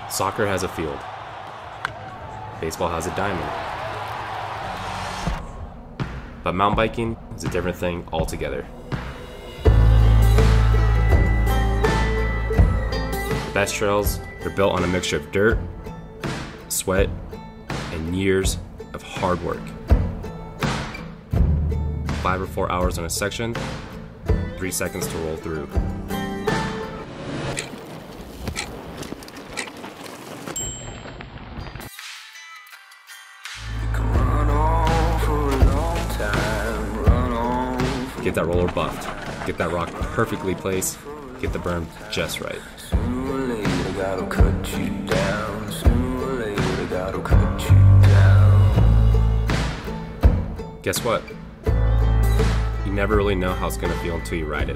Soccer has a field. Baseball has a diamond. But mountain biking is a different thing altogether. The best trails are built on a mixture of dirt, sweat, and years of hard work. 5 or 4 hours on a section, 3 seconds to roll through. Get that roller buffed, get that rock perfectly placed, get the berm just right. Sooner or later, gotta cut you down. Sooner or later, gotta cut you down. Guess what? You never really know how it's gonna feel until you ride it.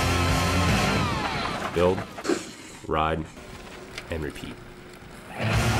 Build, ride, and repeat.